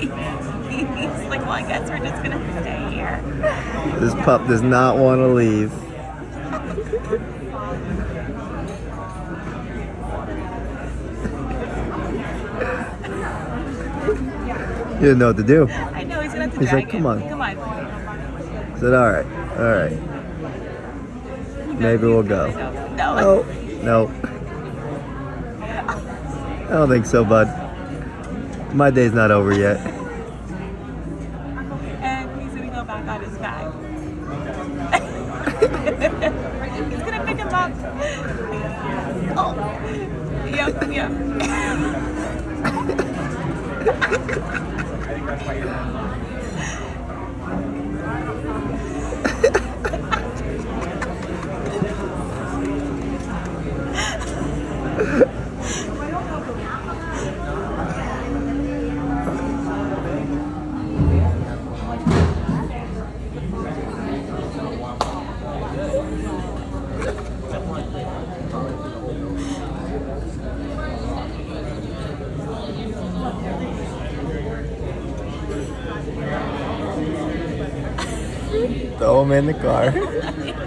He's like, well, I guess we're just gonna stay here. This pup does not want to leave. He didn't know what to do. I know, he's gonna have to He's drag like, come on. Come on. I said, all right. Maybe we'll go. No. Oh, no. I don't think so, bud. My day's not over yet. And he's gonna go back on his bag. He's gonna pick him up. Oh. Yep. Throw him in the car.